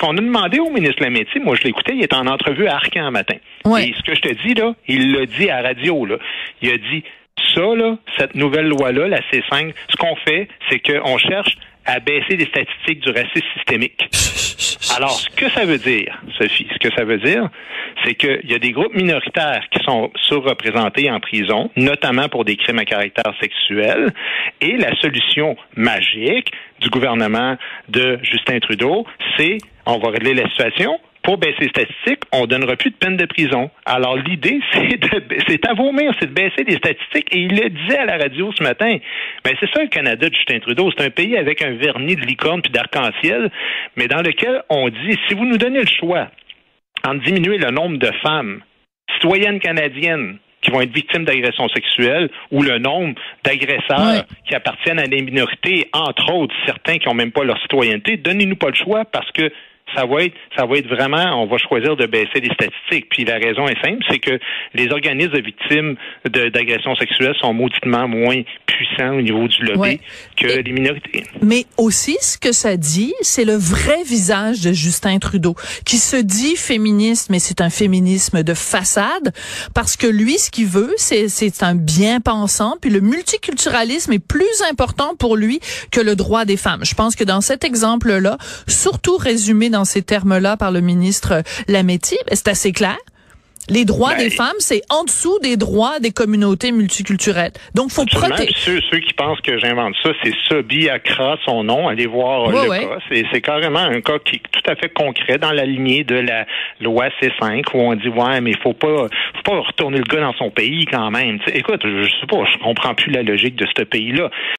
qu'on a demandé au ministre Lametti, moi je l'écoutais, il était en entrevue à Arcan un matin. Ouais. Et ce que je te dis, là, il l'a dit à la radio, là. Il a dit, ça, là, cette nouvelle loi-là, la C5, ce qu'on fait, c'est qu'on cherche à baisser les statistiques du racisme systémique. Alors, ce que ça veut dire, Sophie, ce que ça veut dire, c'est qu'il y a des groupes minoritaires qui sont surreprésentés en prison, notamment pour des crimes à caractère sexuel, et la solution magique du gouvernement de Justin Trudeau, c'est on va régler la situation. Pour baisser les statistiques, on donnera plus de peine de prison. Alors, l'idée, c'est à vomir, c'est de baisser les statistiques. Et il le disait à la radio ce matin. Ben, c'est ça le Canada de Justin Trudeau. C'est un pays avec un vernis de licorne puis d'arc-en-ciel, mais dans lequel on dit, si vous nous donnez le choix en diminuer le nombre de femmes citoyennes canadiennes qui vont être victimes d'agressions sexuelles ou le nombre d'agresseurs qui appartiennent à des minorités, entre autres certains qui n'ont même pas leur citoyenneté, donnez-nous pas le choix parce que ça va être vraiment, on va choisir de baisser les statistiques. Puis la raison est simple, c'est que les organismes de victimes d'agressions sexuelles sont mauditement moins puissants au niveau du lobby que les minorités. Mais aussi, ce que ça dit, c'est le vrai visage de Justin Trudeau, qui se dit féministe, mais c'est un féminisme de façade, parce que lui, ce qu'il veut, c'est un bien-pensant, puis le multiculturalisme est plus important pour lui que le droit des femmes. Je pense que dans cet exemple-là, surtout résumé dans ces termes-là par le ministre Lametti, c'est assez clair. Les droits des femmes, c'est en dessous des droits des communautés multiculturelles. Donc, faut protéger. Ceux qui pensent que j'invente ça, c'est Sobi Accra, son nom. Allez voir le cas. C'est carrément un cas qui est tout à fait concret dans la lignée de la loi C5 où on dit, ouais, mais faut pas retourner le gars dans son pays quand même. T'sais, écoute, je sais pas, je comprends plus la logique de ce pays-là.